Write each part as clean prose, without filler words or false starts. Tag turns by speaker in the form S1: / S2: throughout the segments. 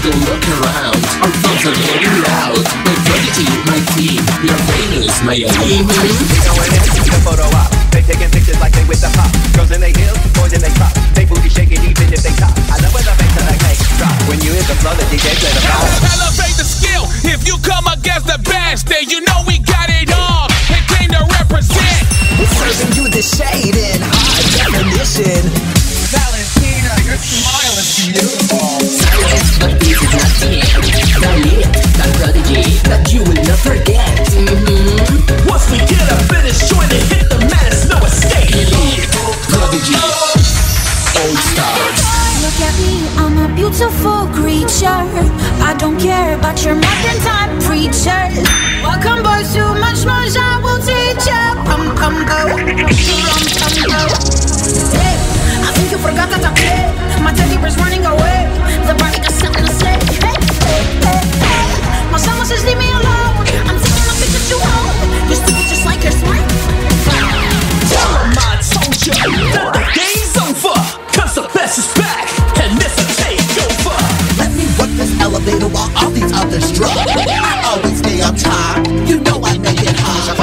S1: go look around. Our phones are getting loud. We're Prodigy, my team. We are famous, my elite.
S2: They going in, the photo op. They taking pictures like they with the pop. Girls in they heels, boys in they pop. They booty shaking even if they top. I love when the bass and I make drop. When you hit the floor, the DJ play the pop.
S3: Elevate the skill. If you come against the best, then you know we got it all. And came to represent.
S4: We're serving you the shade in high definition.
S2: Valentina, your smile is beautiful.
S1: Silence, but this is not the end. The lit, the Prodigy, that you will not forget.
S4: Once we get up in this joint and hit the mat, it's no escape.
S1: Elite, Prodigy, All Stars.
S5: Look at me, I'm a beautiful creature. I don't care about your modern time preachers. Welcome boys, too much more, I will teach ya. Come go, go. Hey, I think you forgot that I play. My teddy bear's running away. The body got something to say. Hey. My someone says leave me alone. I'm taking my pictures you home. You're stupid just like your smile.
S4: Tell 'em I told ya that the game's over. 'Cause the best is back, and this a takeover.
S6: Let me work this elevator while all these others drop. I always stay on top. You know I make it hot.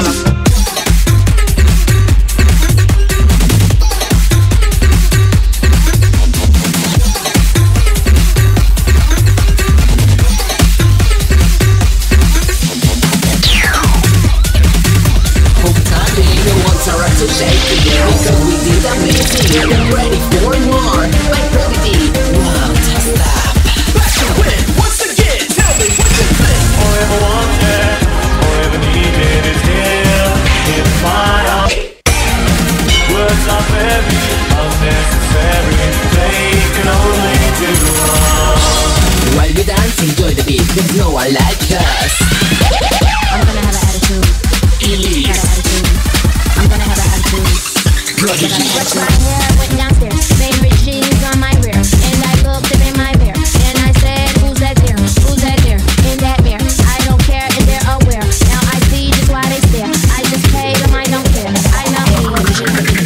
S1: So shake it, because we did amazing. I'm ready for more. My Prodigy, wow, just stop.
S4: Back to win once again. Tell me what you think.
S7: Forever wanted, forever needed is here. It's my own. Words are very unnecessary. They can only do wrong.
S1: While we dance, enjoy the beat. There's no one like us.
S5: I'm gonna have an attitude.
S1: Elite,
S5: Got an attitude. I'm gonna have an attitude.
S1: Prodigy,
S5: Brush my hair, went downstairs. Favorite jeans on my rear. And I looked up in my mirror. And I said, who's that there? Who's that there? In that mirror. I don't care if they're aware. Now I see just why they stare. I just pay them, I don't care. I know.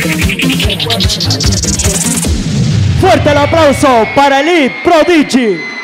S8: Fuerte el aplauso para Elite Prodigy.